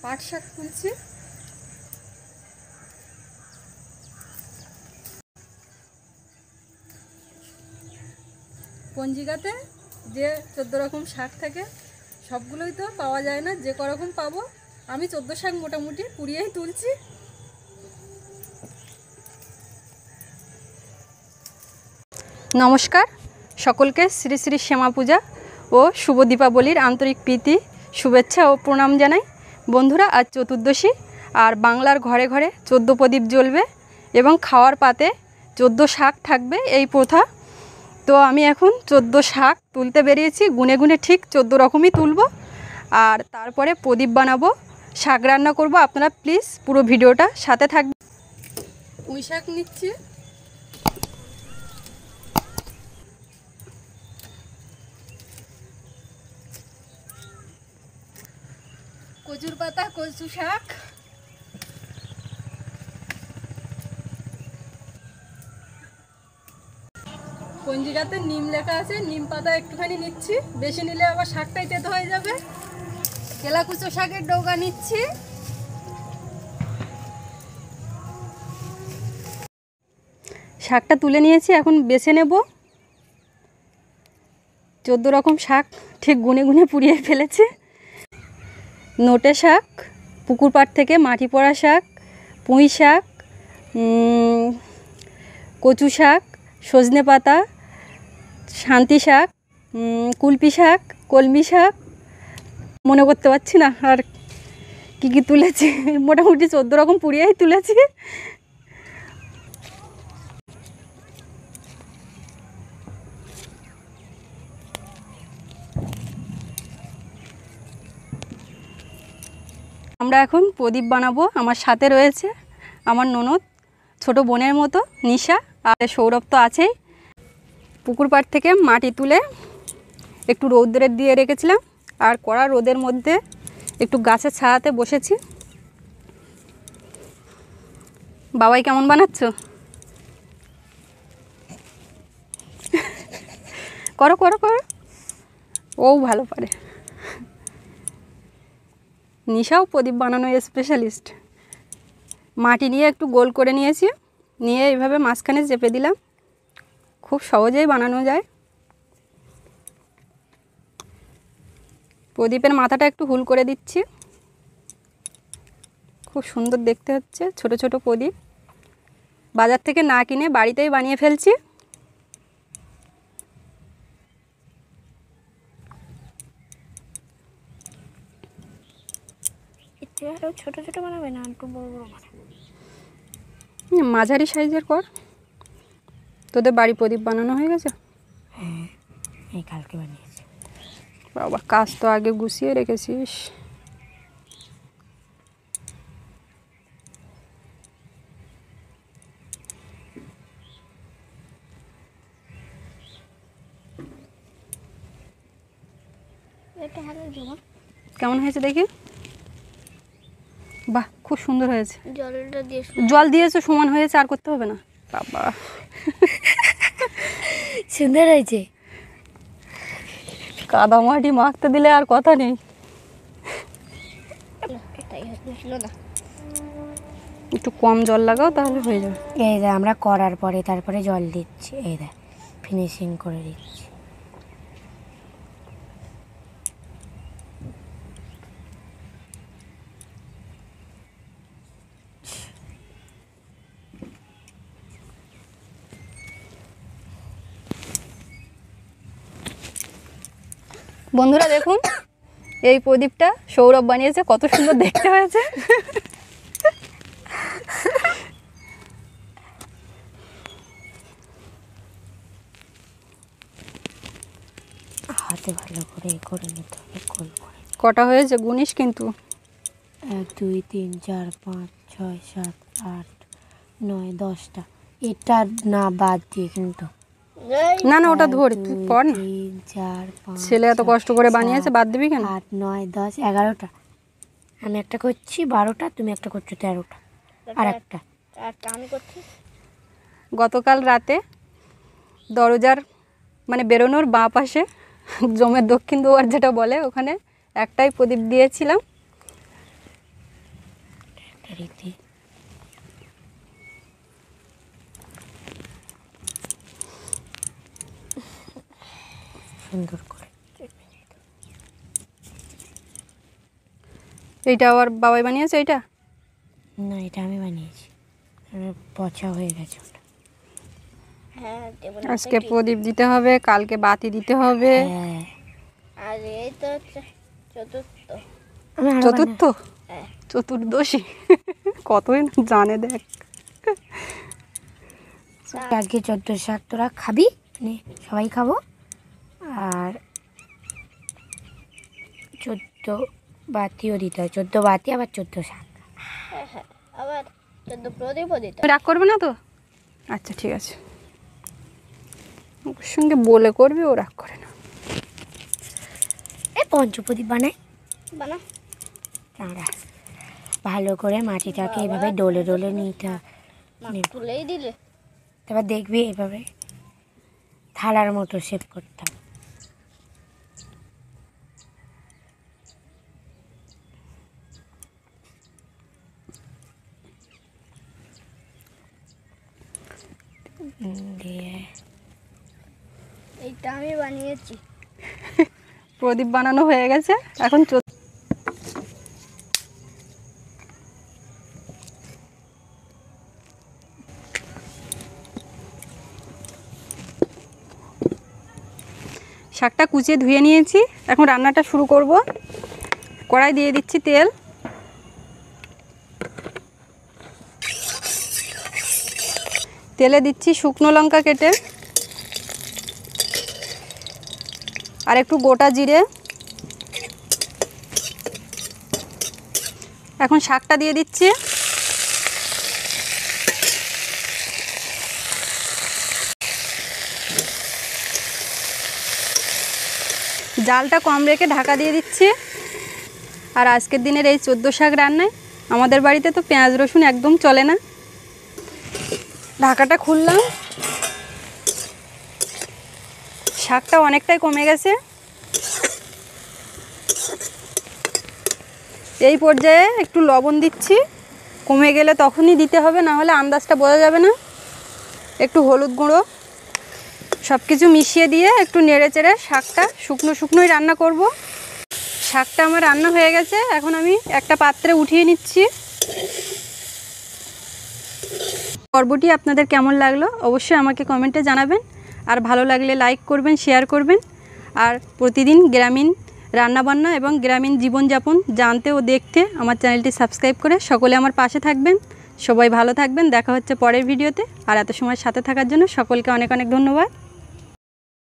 পাট শাক তুলছি। পঞ্জিকাতে যে 14 রকম শাক থাকে সবগুলোই তো পাওয়া যায় না, যে করকম পাবো আমি 14 শাক মোটামুটি পুড়িয়েই তুলছি। নমস্কার সকলকে, শ্রী শ্রী শ্যামা পূজা ও শুভ দীপাবলির আন্তরিক প্রীতি, শুভেচ্ছা ও প্রণাম জানাই। বন্ধুরা, আজ চতুর্দশী, আর বাংলার ঘরে ঘরে 14 প্রদীপ জ্বলবে এবং খাওয়ার পাতে 14 শাক থাকবে, এই প্রথা। তো আমি এখন 14 শাক তুলতে বেরিয়েছি, গুনে গুনে ঠিক 14 রকমই তুলব, আর তারপরে প্রদীপ বানাবো, শাক রান্না করব। আপনারা প্লিজ পুরো ভিডিওটা সাথে থাকবেন। পুঁই শাক নিচ্ছি, কচুর পাতা, কচু শাক, পঞ্জিকাতে নিম লেখা আছে, নিম পাতা একটুখানি নিচ্ছি, বেশি নিলে আবার শাকটাই তেতো হয়ে যাবে। কেলাকুচো শাকের ডগা নিচ্ছি, শাকটা তুলে নিয়েছি, এখন বেছে নেব। 14 রকম শাক ঠিক গুনে গুনে পুড়িয়ে ফেলেছি। নোটে শাক, পুকুর পাড় থেকে মাটি পড়া শাক, পুঁই শাক, কচু শাক, সজনে পাতা, শান্তি শাক, কুলপি শাক, কলমি শাক, মনে করতে পারছি না আর কি কি তুলেছি। মোটামুটি 14 রকম পুড়িয়েই তুলেছি। আমরা এখন প্রদীপ বানাবো। আমার সাথে রয়েছে আমার ননদ, ছোট বোনের মতো নিশা, আর সৌরভ তো আছেই। পুকুর পাড় থেকে মাটি তুলে একটু রৌদ্রে দিয়ে রেখেছিলাম, আর কড়া রোদের মধ্যে একটু গাছের ছায়াতে বসেছি। বাবাই কেমন বানাচ্ছ? করো করো করো, ও ভালো পারে। নিশাও প্রদীপ বানানো স্পেশালিস্ট। মাটি নিয়ে একটু গোল করে নিয়েছি, নিয়ে এইভাবে মাঝখানে চেপে দিলাম, খুব সহজেই বানানো যায়। প্রদীপের মাথাটা একটু হুল করে দিচ্ছি, খুব সুন্দর দেখতে হচ্ছে। ছোট ছোট প্রদীপ বাজার থেকে না কিনে বাড়িতেই বানিয়ে ফেলছি। ছোট ছোট বানাবে না, একটু বড় বড় বানাবে? মাঝারি সাইজের কর। তোদের বাড়ি প্রদীপ বানানো হয়ে গেছে? হ্যাঁ, এই কালকে বানিয়েছি। বাবা, কাজ তো আগে গুছিয়ে রেখেছিস। এটা ভালো জমা। কেমন হয়েছে দেখি? বাহ, খুব সুন্দর হয়েছে। জলটা দিয়ে জল দিয়েছো, সমান হয়েছে, আর করতে হবে না। বাবা সুন্দর হয়েছে। কাদা মাটি মাখতে দিলে আর কথা নেই। এটাই হচ্ছিল না, একটু কম জল লাগাও, তাহলে হয়ে যাবে। এই যে আমরা করার পরে তারপরে জল দিচ্ছি, এই দেখ ফিনিশিং করে দিচ্ছি। বন্ধুরা দেখুন, এই প্রদীপটা সৌরভ বানিয়েছে, কত সুন্দর দেখতে হয়েছে। হাতে ভালো করে করে নিতে হবে, গোল করে। কটা হয়েছে গুনিস কিন্তু। 1 2 3 4 5 6 7 8 9 10টা। এটা না বাদ দিয়ে কিন্তু। না না, ওটা ধরে তুই পর না। 3 4 5 ছেলে এত কষ্ট করে বানিয়েছে, বাদ দিবি কেন? 8 9 10 11টা। আমি একটা করছি 12টা, তুমি একটা করছো 13টা, আর একটা আমি করছি। গতকাল রাতে দরজার মানে বেরোনোর বাঁ পাশে, জমের দক্ষিণ দুয়ার যেটা বলে, ওখানে একটাই প্রদীপ দিয়েছিলাম। তরকারিতে। সুন্দর করে। এইটা আবার বাবাই বানিয়েছে এইটা? না, এটা আমি বানিয়েছি, পচা হয়ে গেছে ওটা। হ্যাঁ দেবো না। আজকে প্রদীপ দিতে হবে, কালকে বাতি দিতে হবে। হ্যাঁ, আর এই তো চতুর্থ। আমি আরো চতুর্থ, হ্যাঁ চতুর্দশী কতই না জানে দেখ। আজকে 14 শাক তোরা খাবি, মানে সবাই খাবো। আর 14 বাতিও দিতে হয়, 14 বাতি আবার 14 শাক। হ্যাঁ হ্যাঁ, আবার 14 প্রদীপও দিতে তুমি রাগ করবে না তো? আচ্ছা ঠিক আছে, ওর সঙ্গে বলে করবে, ও রাগ করে না। এই পঞ্চপ্রদীপ বানায় বানা। তারা ভালো করে মাটিটাকে এভাবে ডলে ডলে নিতে হয়। তুলেই দিলে। তারপর দেখবি এভাবে থালার মতো শেপ করতাম। দিয়ে এইটা আমি বানিয়েছি। প্রদীপ বানানো হয়ে গেছে, এখন শাকটা কুচিয়ে ধুয়ে নিয়েছি, এখন রান্নাটা শুরু করব। কড়াই দিয়ে দিচ্ছি তেল, তেলে দিচ্ছি শুকনো লঙ্কা কেটে আর একটু গোটা জিরে। এখন শাকটা দিয়ে দিচ্ছি। জালটা কম রেখে ঢাকা দিয়ে দিচ্ছি। আর আজকের দিনের এই 14 শাক রান্নায় আমাদের বাড়িতে তো পেঁয়াজ রসুন একদম চলে না। ঢাকাটা খুললাম, শাকটা অনেকটাই কমে গেছে। এই পর্যায়ে একটু লবণ দিচ্ছি, কমে গেলে তখনই দিতে হবে, না হলে আন্দাজটা বোঝা যাবে না। একটু হলুদ গুঁড়ো, সব কিছু মিশিয়ে দিয়ে একটু নেড়ে চেড়ে শাকটা শুকনো শুকনোই রান্না করব। শাকটা আমার রান্না হয়ে গেছে, এখন আমি একটা পাত্রে উঠিয়ে নিচ্ছি। পর্বটি আপনাদের কেমন লাগলো অবশ্যই আমাকে কমেন্টে জানাবেন। আর ভালো লাগলে লাইক করবেন, শেয়ার করবেন। আর প্রতিদিন গ্রামীণ রান্নাবান্না এবং গ্রামীণ জীবনযাপন জানতে ও দেখতে আমার চ্যানেলটি সাবস্ক্রাইব করে সকলে আমার পাশে থাকবেন। সবাই ভালো থাকবেন, দেখা হচ্ছে পরের ভিডিওতে। আর এত সময় সাথে থাকার জন্য সকলকে অনেক অনেক ধন্যবাদ।